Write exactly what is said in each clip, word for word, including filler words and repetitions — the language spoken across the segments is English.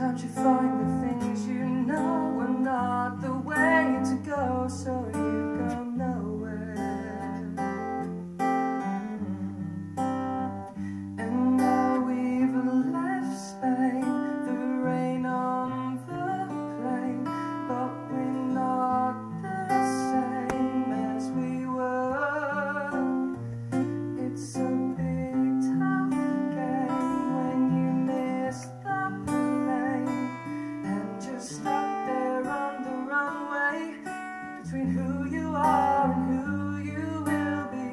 Sometimes you find the things you know are not the way to go, so you go nowhere. And now we've left Spain, the rain on the plain, but we're not the same as we were. It's a big tough game when you miss the plane and just stuck there on the runway between who you are and who you will be.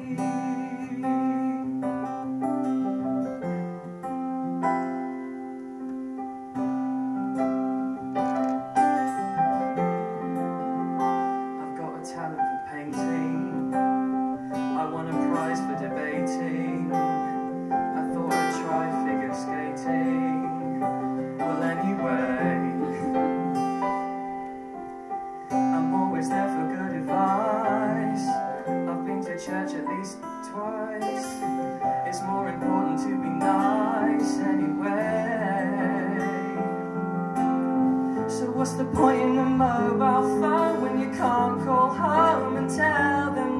I've got a talent for painting, I won a prize for debating, I thought I'd try figure skating. Well anyway, I'm always there for good advice. I've been to church at least twice. It's more important to be nice anyway. So what's the point in a mobile phone when you can't call home and tell them